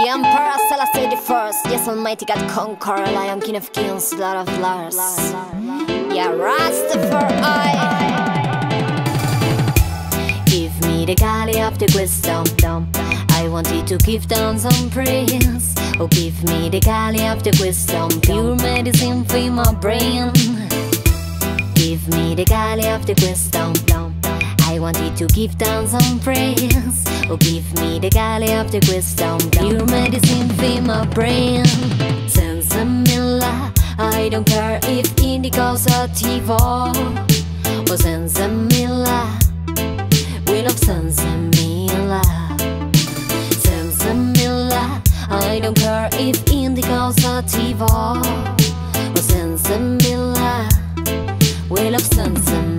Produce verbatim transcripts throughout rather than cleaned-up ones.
Yeah, Emperor Selassie the first. Yes, Almighty God conqueror, Lion King of Kings, Lord of Lords. Yeah, Rastafari. Give me the galley of the wisdom. I wanted to give down some praise. Oh, give me the galley of the wisdom, pure medicine for my brain. Give me the galley of the wisdom. I wanted to give down some praise. Oh, give me the galley of the wisdom, pure medicine for my brain. Sensamilla, I don't care if indigo's a T-vo. Oh, Sensamilla, we love Sensamilla. Sensamilla, I don't care if indigo's a T-vo. Oh, Sensamilla, we love Sensamilla.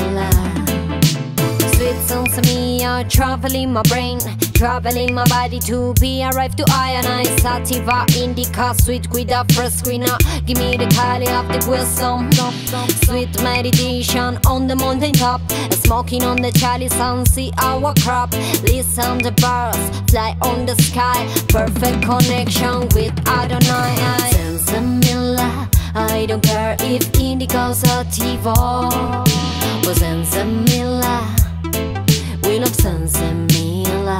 Sweet Sensamilla, traveling my brain, traveling my body to be arrived to ionize. Sativa, indica, sweet with a fresh screener. Give me the galley of the wisdom. Sweet meditation on the mountain top, smoking on the chalice and see our crop. Listen the birds fly on the sky, perfect connection with Adonai. Sensamilla, I don't care if indigo's a T-vo. Oh, Sensamilla, we love Sensamilla.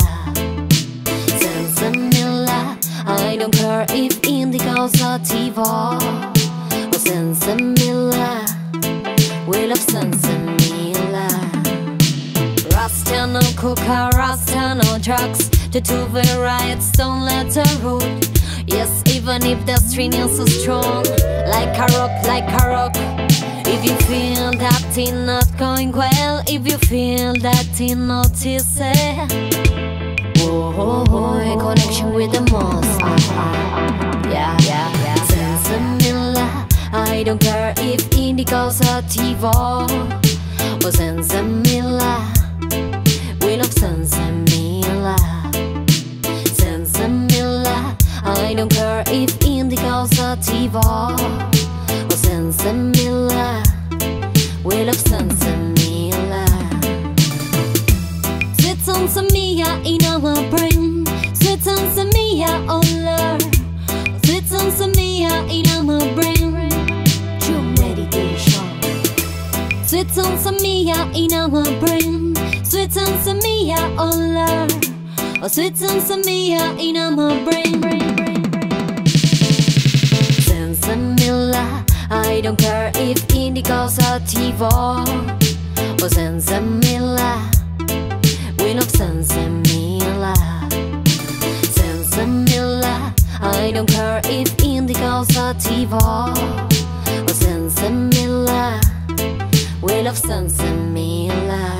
Sensamilla, I don't care if indigo's a T-vo. Oh, Sensamilla, we love Sensamilla. Rasta no coca, Rasta no drugs. The two varieties don't let her root. Yes, even if the string is so strong, like a rock, like a rock. If you feel that thing not going well, if you feel that thing not easy, oh, oh, oh, a connection with the most. Yeah, yeah, yeah. Sensamilla, I don't care if indigo's a T-vo. Oh, Sensamilla, we love Sensamilla. Sensamilla, I don't care if indigo's a T-vo. Oh, Sensamilla, we love Sensamilla. Sweet Sensamilla in our brain, sweet Sensamilla on Lord. Sweet Sensamilla in our brain, true meditation. Sweet Sensamilla in our brain, sweet Sensamilla on Lord. Oh, sweet Sensamilla in our brain. Sensamilla, I don't care if indigo's a T-vo. Oh, Sensamilla, we love Sensamilla. Sensamilla, I don't care if indigo's a T-vo. Oh, Sensamilla, we love Sensamilla.